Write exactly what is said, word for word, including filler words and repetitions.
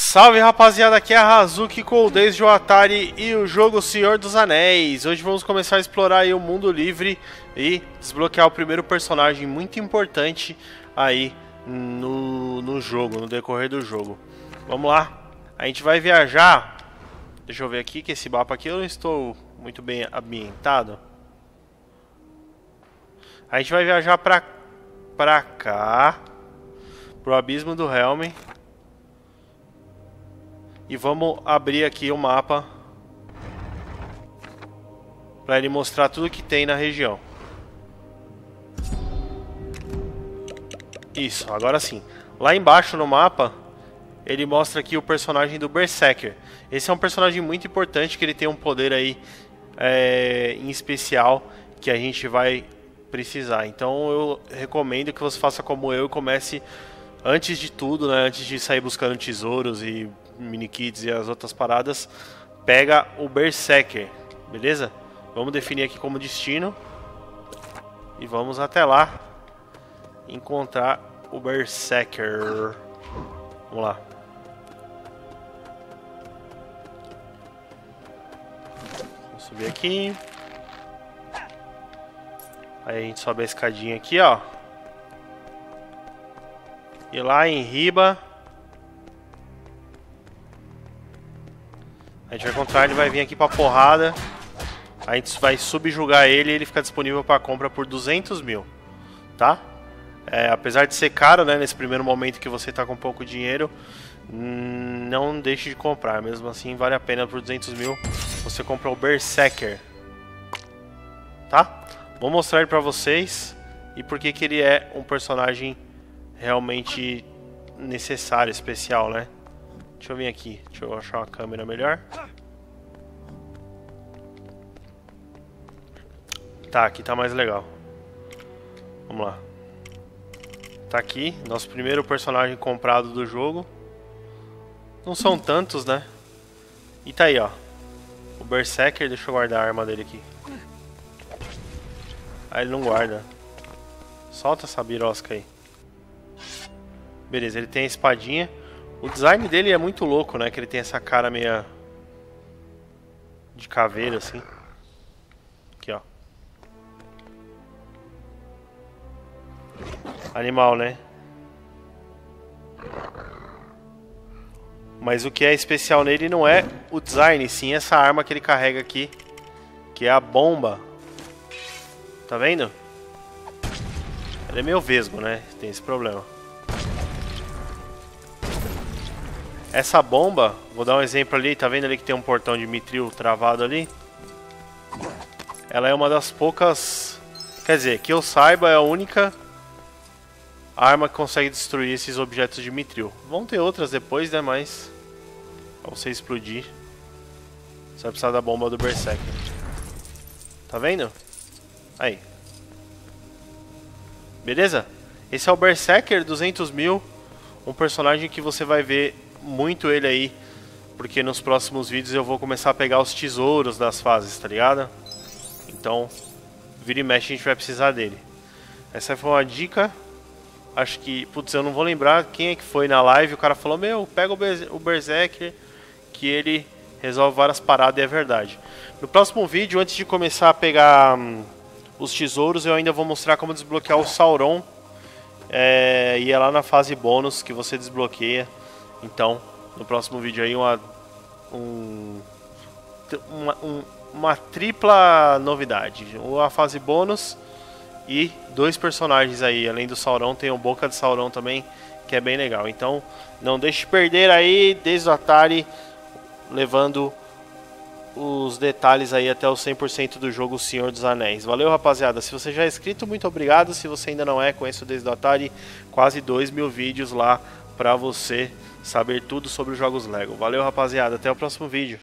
Salve rapaziada, aqui é a Hazuki com o Desde o Atari e o jogo Senhor dos Anéis. Hoje vamos começar a explorar aí o mundo livre e desbloquear o primeiro personagem muito importante aí no, no jogo, no decorrer do jogo. Vamos lá, a gente vai viajar. Deixa eu ver aqui que esse mapa aqui eu não estou muito bem ambientado. A gente vai viajar pra, pra cá, pro Abismo do Helm. E vamos abrir aqui o mapa para ele mostrar tudo que tem na região. Isso, agora sim. Lá embaixo no mapa, ele mostra aqui o personagem do Berserker. Esse é um personagem muito importante, que ele tem um poder aí é, em especial que a gente vai precisar. Então eu recomendo que você faça como eu e comece antes de tudo, né? Antes de sair buscando tesouros e minikits e as outras paradas, pega o Berserker, beleza? Vamos definir aqui como destino e vamos até lá encontrar o Berserker. Vamos lá. Vamos subir aqui. Aí a gente sobe a escadinha aqui, ó. E lá em riba a gente vai encontrar, ele vai vir aqui pra porrada. A gente vai subjugar ele e ele fica disponível para compra por duzentos mil, tá? É, apesar de ser caro, né, nesse primeiro momento que você tá com pouco dinheiro, não deixe de comprar. Mesmo assim, vale a pena por duzentos mil você compra o Berserker, tá? Vou mostrar ele pra vocês e por que que ele é um personagem realmente necessário, especial, né? Deixa eu vir aqui, deixa eu achar uma câmera melhor. Tá, aqui tá mais legal. Vamos lá. Tá aqui, nosso primeiro personagem comprado do jogo. Não são tantos, né? E tá aí, ó. O Berserker, deixa eu guardar a arma dele aqui. Ah, ele não guarda. Solta essa birosca aí. Beleza, ele tem a espadinha. O design dele é muito louco, né? Que ele tem essa cara meia de caveira, assim. Aqui, ó. Animal, né? Mas o que é especial nele não é o design, sim essa arma que ele carrega aqui, que é a bomba. Tá vendo? Ele é meio vesgo, né? Tem esse problema. Essa bomba, vou dar um exemplo ali, tá vendo ali que tem um portão de Mithril travado ali? Ela é uma das poucas, quer dizer, que eu saiba, é a única arma que consegue destruir esses objetos de Mithril. Vão ter outras depois, né, mas pra você explodir, você vai precisar da bomba do Berserker. Tá vendo? Aí. Beleza? Esse é o Berserker, duzentos mil, um personagem que você vai ver muito ele aí, porque nos próximos vídeos eu vou começar a pegar os tesouros das fases, tá ligado? Então, vira e mexe a gente vai precisar dele. Essa foi uma dica. Acho que, putz, eu não vou lembrar quem é que foi na live. O cara falou, meu, pega o Berserker que ele resolve várias paradas, e é verdade. No próximo vídeo, antes de começar a pegar hum, os tesouros, eu ainda vou mostrar como desbloquear o Sauron. É, e é lá na fase bônus que você desbloqueia. Então, no próximo vídeo aí, uma, um, uma, um, uma tripla novidade. A fase bônus e dois personagens aí. Além do Sauron, tem o Boca de Sauron também, que é bem legal. Então, não deixe de perder aí, desde o Atari, levando os detalhes aí até o cem por cento do jogo Senhor dos Anéis. Valeu, rapaziada. Se você já é inscrito, muito obrigado. Se você ainda não é, conheço desde o Atari, quase dois mil vídeos lá pra você saber tudo sobre os jogos Lego. Valeu, rapaziada. Até o próximo vídeo.